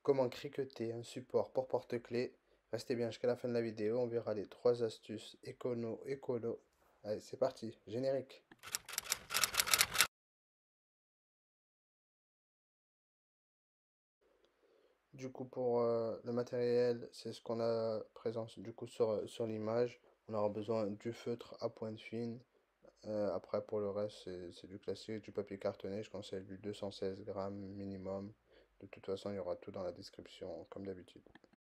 Comment criqueter un support pour porte-clés? Restez bien jusqu'à la fin de la vidéo, on verra les 3 astuces écolo. Allez, c'est parti, générique. Du coup, pour le matériel, c'est ce qu'on a présent du coup sur l'image. On aura besoin du feutre à pointe fine. Après, pour le reste, c'est du classique, du papier cartonné. Je conseille du 216 grammes minimum. De toute façon, il y aura tout dans la description, comme d'habitude.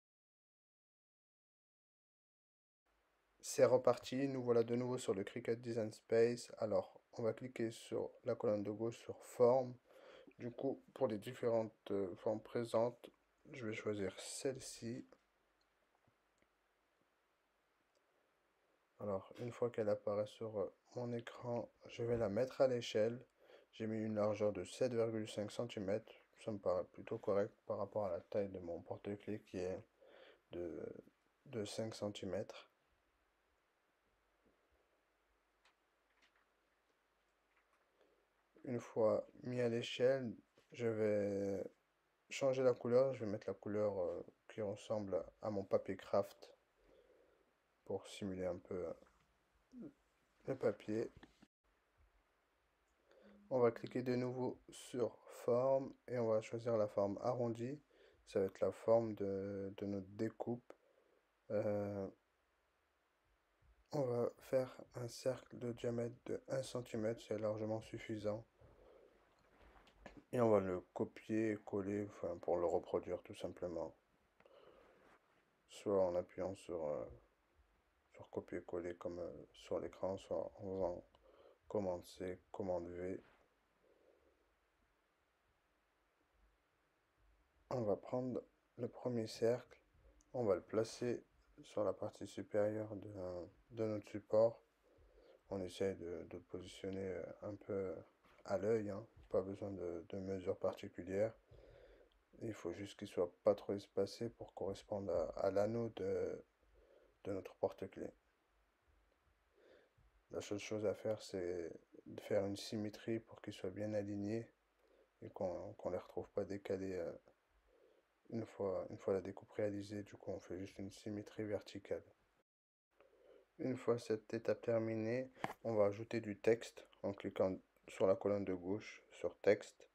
C'est reparti, nous voilà de nouveau sur le Cricut Design Space. Alors, on va cliquer sur la colonne de gauche sur Forme. Du coup, pour les différentes formes présentes, je vais choisir celle-ci. Alors, une fois qu'elle apparaît sur mon écran, je vais la mettre à l'échelle. J'ai mis une largeur de 7,5 cm. Ça me paraît plutôt correct par rapport à la taille de mon porte-clés qui est de, de 5 cm. Une fois mis à l'échelle, je vais changer la couleur. Je vais mettre la couleur qui ressemble à mon papier craft pour simuler un peu le papier. On va cliquer de nouveau sur forme et on va choisir la forme arrondie. Ça va être la forme de notre découpe. On va faire un cercle de diamètre de 1 cm, c'est largement suffisant. Et on va le copier, coller, enfin, pour le reproduire tout simplement. Soit en appuyant sur copier-coller comme sur l'écran, soit en faisant commande C, commande V. On va prendre le premier cercle, on va le placer sur la partie supérieure de notre support. On essaye de le positionner un peu à l'œil, hein, pas besoin de mesures particulières. Il faut juste qu'il soit pas trop espacé pour correspondre à l'anneau de notre porte-clés. La seule chose à faire, c'est de faire une symétrie pour qu'il soit bien aligné et qu'on ne les retrouve pas décalés une fois la découpe réalisée. Du coup, on fait juste une symétrie verticale. Une fois cette étape terminée, on va ajouter du texte en cliquant sur la colonne de gauche sur texte.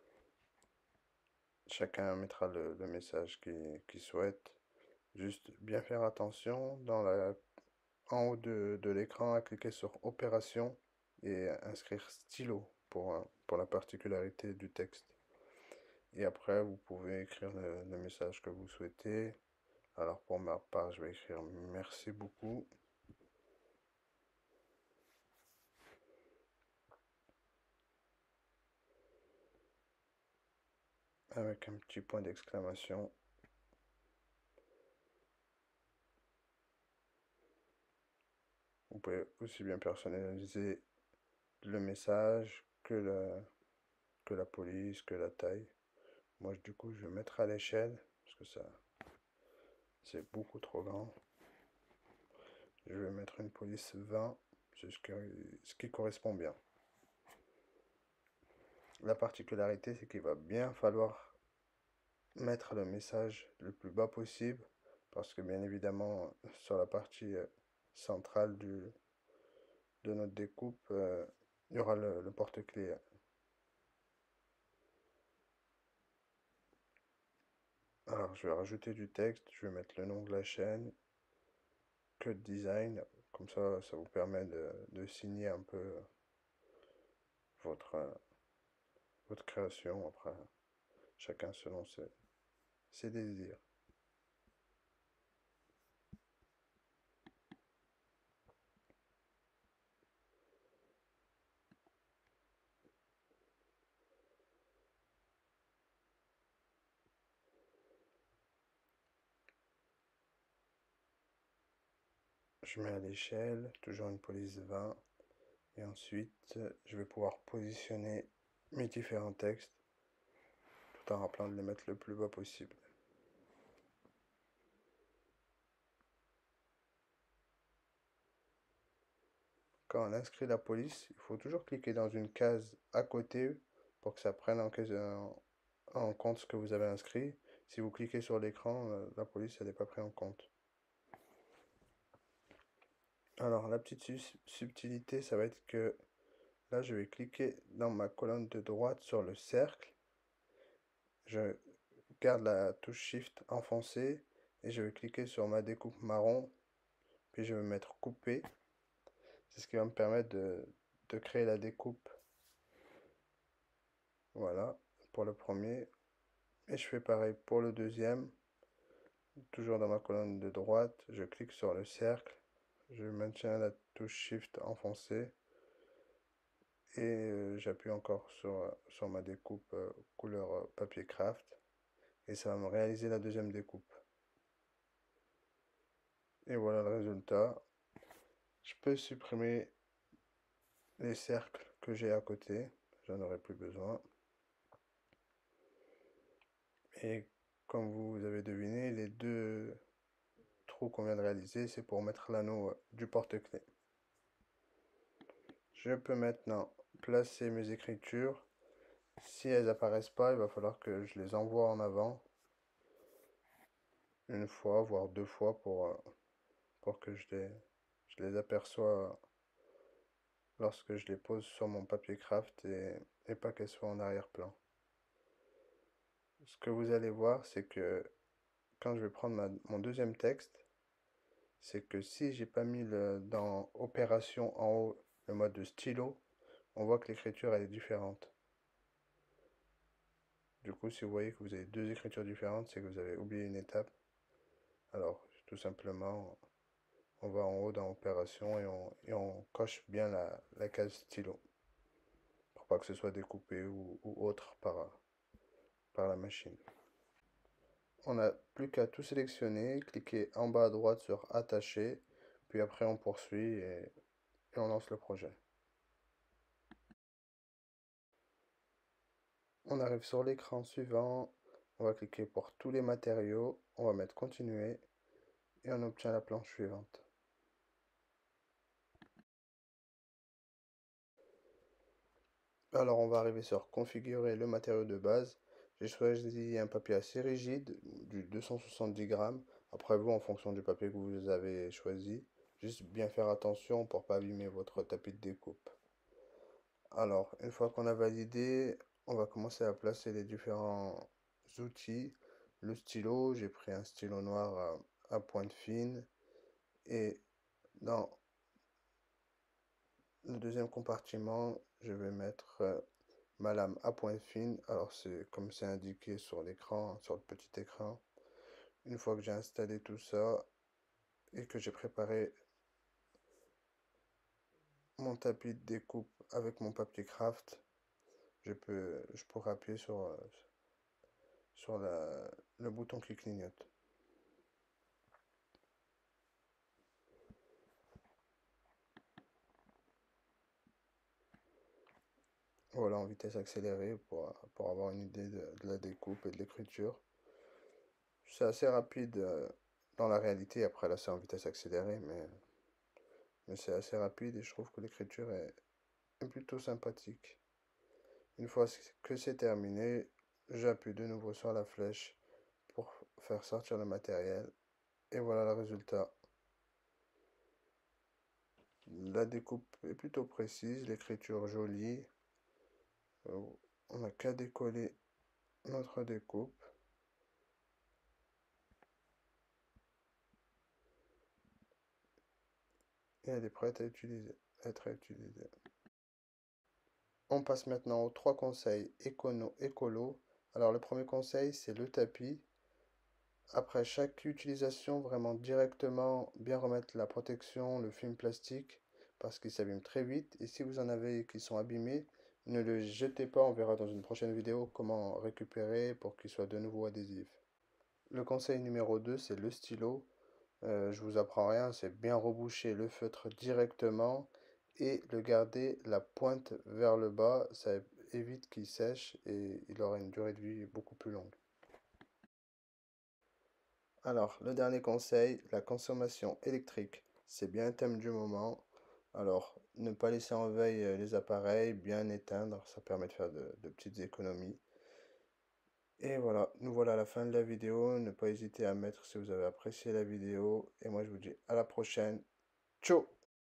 Chacun mettra le message qu'il souhaite. Juste bien faire attention en haut de l'écran à cliquer sur opération et inscrire stylo pour la particularité du texte. Et après, vous pouvez écrire le message que vous souhaitez. Alors pour ma part, je vais écrire merci beaucoup. Avec un petit point d'exclamation. Vous pouvez aussi bien personnaliser le message que la police, que la taille. Moi, du coup, je vais mettre à l'échelle parce que ça, c'est beaucoup trop grand. Je vais mettre une police 20, c'est ce qui correspond bien. La particularité, c'est qu'il va bien falloir mettre le message le plus bas possible parce que bien évidemment, sur la partie centrale de notre découpe, il y aura le porte-clés. Alors, je vais rajouter du texte, je vais mettre le nom de la chaîne, Cut Design, comme ça vous permet de signer un peu votre, votre création, après, chacun selon ses désirs. Je mets à l'échelle, toujours une police 20, et ensuite je vais pouvoir positionner mes différents textes tout en rappelant de les mettre le plus bas possible. Quand on inscrit la police, il faut toujours cliquer dans une case à côté pour que ça prenne en compte ce que vous avez inscrit. Si vous cliquez sur l'écran, la police, elle n'est pas prise en compte. Alors, la petite subtilité, ça va être que là, je vais cliquer dans ma colonne de droite sur le cercle. Je garde la touche Shift enfoncée et je vais cliquer sur ma découpe marron. Puis je vais mettre couper. C'est ce qui va me permettre de créer la découpe. Voilà, pour le premier. Et je fais pareil pour le deuxième. Toujours dans ma colonne de droite, je clique sur le cercle. Je maintiens la touche Shift enfoncée. Et j'appuie encore sur ma découpe couleur papier craft. Et ça va me réaliser la deuxième découpe. Et voilà le résultat. Je peux supprimer les cercles que j'ai à côté. J'en aurai plus besoin. Et comme vous avez deviné, les deux trous qu'on vient de réaliser, c'est pour mettre l'anneau du porte-clés. Je peux maintenant placer mes écritures. Si elles apparaissent pas, il va falloir que je les envoie en avant une fois, voire deux fois pour que je les aperçois lorsque je les pose sur mon papier craft et pas qu'elles soient en arrière-plan. Ce que vous allez voir, c'est que quand je vais prendre mon deuxième texte, c'est que si j'ai pas mis dans opération en haut le mode de stylo, on voit que l'écriture elle est différente. Du coup, si vous voyez que vous avez deux écritures différentes, c'est que vous avez oublié une étape. Alors, tout simplement, on va en haut dans opération et on coche bien la case stylo pour pas que ce soit découpé ou autre par la machine. On n'a plus qu'à tout sélectionner, cliquer en bas à droite sur attacher, puis après on poursuit et on lance le projet. On arrive sur l'écran suivant, on va cliquer pour tous les matériaux, on va mettre continuer et on obtient la planche suivante. Alors on va arriver sur configurer le matériau de base. J'ai choisi un papier assez rigide, du 270 grammes. Après vous, en fonction du papier que vous avez choisi, juste bien faire attention pour pas abîmer votre tapis de découpe. Alors, une fois qu'on a validé, on va commencer à placer les différents outils. Le stylo, j'ai pris un stylo noir à pointe fine. Et dans le deuxième compartiment, je vais mettre ma lame à pointe fine. Alors, c'est comme c'est indiqué sur l'écran, sur le petit écran. Une fois que j'ai installé tout ça et que j'ai préparé mon tapis de découpe avec mon papier craft, je pourrais appuyer sur le bouton qui clignote. Voilà, en vitesse accélérée pour avoir une idée de la découpe et de l'écriture. C'est assez rapide dans la réalité, après là c'est en vitesse accélérée, mais c'est assez rapide et je trouve que l'écriture est plutôt sympathique. Une fois que c'est terminé, j'appuie de nouveau sur la flèche pour faire sortir le matériel. Et voilà le résultat. La découpe est plutôt précise, l'écriture jolie. On n'a qu'à décoller notre découpe. Et elle est prête à être utilisée. On passe maintenant aux trois conseils écolo. Alors le premier conseil, c'est le tapis. Après chaque utilisation, vraiment directement bien remettre la protection, le film plastique, parce qu'il s'abîme très vite. Et si vous en avez qui sont abîmés, ne le jetez pas. On verra dans une prochaine vidéo comment récupérer pour qu'il soit de nouveau adhésif. Le conseil numéro 2, c'est le stylo. Je vous apprends rien, c'est bien reboucher le feutre directement et le garder la pointe vers le bas. Ça évite qu'il sèche et il aura une durée de vie beaucoup plus longue. Alors, le dernier conseil, la consommation électrique. C'est bien un thème du moment. Alors, ne pas laisser en veille les appareils, bien éteindre, ça permet de faire de petites économies. Et voilà, nous voilà à la fin de la vidéo. Ne pas hésiter à mettre si vous avez apprécié la vidéo. Et moi, je vous dis à la prochaine. Ciao!